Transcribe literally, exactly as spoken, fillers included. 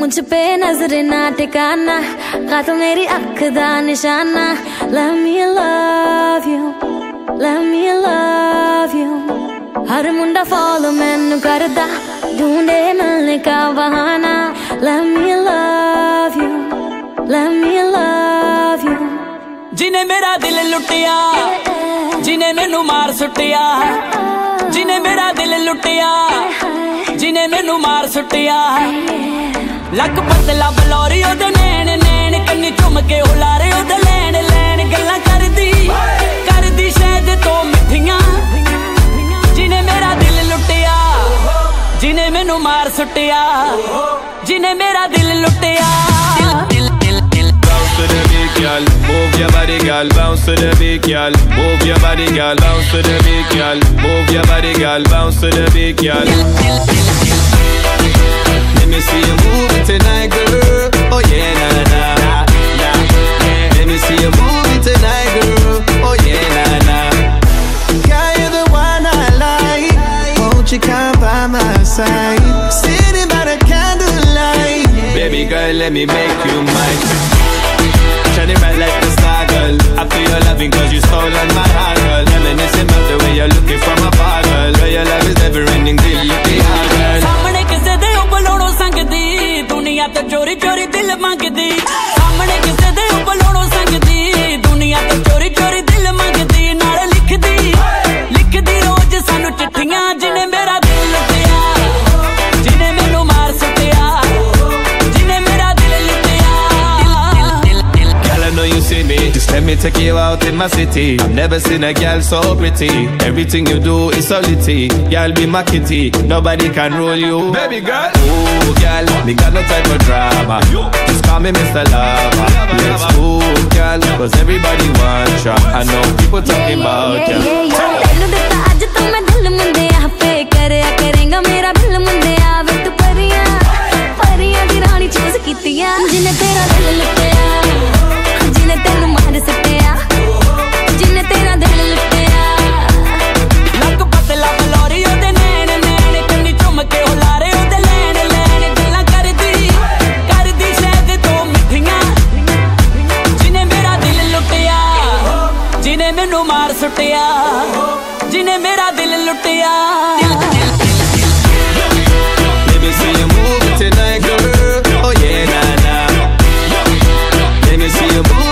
मुझ पे नजर ना टिकाना का तो मेरी अख दा निशाना let me love you let me love you हर मुंडा फॉलो मैनू करदा ढूंढे मिलने का बहाना let me love you let me love you जिने मेरा दिल लुटिया जिने मैनू मार सुटिया जिने मेरा दिल लुटिया जिने मैनू मार सुटिया लक पतला बलौरी ओदे नैन नैन कन्नी चुम के हुलारे ओदे लैन लैन गल्लां करदी करदी शायद तो मिठियां जिने मेरा दिल लुटिया जिने मैनू मार सुटिया जिने मेरा दिल लुटिया to the beat, girl. Move your body, girl. Bounce to the beat, girl. Move your body, girl. Bounce to the beat, girl. Move your body, girl. Bounce to the beat, girl. Let me see you move it tonight, girl. Oh yeah, na na na. Yeah. Let me see you move it tonight, girl. Oh yeah, na na. Girl, you're the one I like. Won't you come by my side? Sitting by the candlelight. Baby girl, let me make you mine. Shining bright like the star, girl. I feel your loving cause you stolen my heart, girl. Reminiscing about the way you're looking from afar, girl. Where your love is never ending till you be hard, girl. सामने किसे दे उबलोड़ो संगदी दुनिया तो चोरी चोरी दिल मांगदी सामने किसे दे उबलोड़ो संगदी दुनिया तो चोरी चोरी दिल मांगदी नाल लिखदी लिखदी रोज सानू चिट्ठियां जिने मेरा दिल लुटिया जिने मैनू मार सुटिया जिने मेरा दिल लुटिया Girl, I know you see me. Just let me take you out in my city. I've never seen a girl so pretty. Everything you do is so litty. Girl, be my kitty. Nobody can rule you. Baby girl. Ooh, girl, me got no time for drama. Just call me Mister Lover. Let's move, girl, cause everybody wants ya. I know people talking about ya. तैनू दिता अज तो मैं दिल मुंडे पे करया करेगा मेरा दिल मुंडे वे तू परियां परियां दी रानी चूज कीतियां जिने तेरा दिल लुटिया जिने तेनू मार सुटिया जिने तेरा दिल लुटिया लक पतला बलौरी ओदे नैन नैन कन्नी चुम के हुलारे ओदे लैन लैन गल्लां करदी करदी शायद तो मिठियां जिने मेरा दिल लुटिया जिने मैनू मार सुटिया जिने मेरा दिल लुटिया Let me see you move it tonight, girl. Oh yeah, na na. Let me see you move